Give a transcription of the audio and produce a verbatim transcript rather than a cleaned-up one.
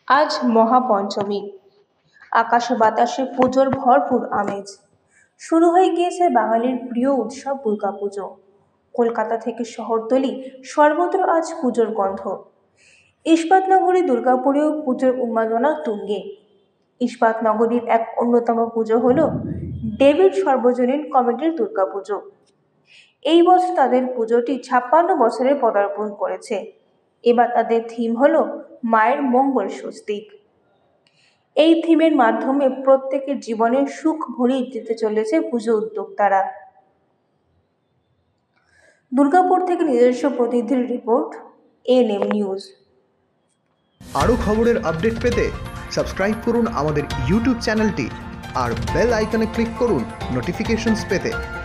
আজ মহাপঞ্চমী। আকাশে বাতাসে পুজোর ভরপুর আমেজ। শুরু হয়ে গিয়েছে বাঙালির প্রিয় উৎসব দুর্গাপুজো। কলকাতা থেকে শহরতলি সর্বত্র আজ পুজোর গন্ধ। ইস্পাতনগরী দুর্গাপুরেও পুজোর উন্মাদনা তুঙ্গে। ইস্পাতনগরীর এক অন্যতম পুজো হল ডেভিড সর্বজনীন কমিটির দুর্গাপুজো। এই বছর তাদের পুজোটি ছাপ্পান্ন বছরে পদার্পণ করেছে। এবার তাদের থিম হলো মায়ের মঙ্গল স্বস্তিক। এই থিমের মাধ্যমে প্রত্যেকের জীবনে সুখ ভরিয়ে দিতে চলেছে পুজো উদ্যোক্তারা। দুর্গাপুর থেকে নিজস্ব প্রতিনিধির রিপোর্ট, এএনএম নিউজ। আরও খবরের আপডেট পেতে সাবস্ক্রাইব করুন আমাদের ইউটিউব চ্যানেলটি আর বেল আইকনে ক্লিক করুন নোটিফিকেশনস পেতে।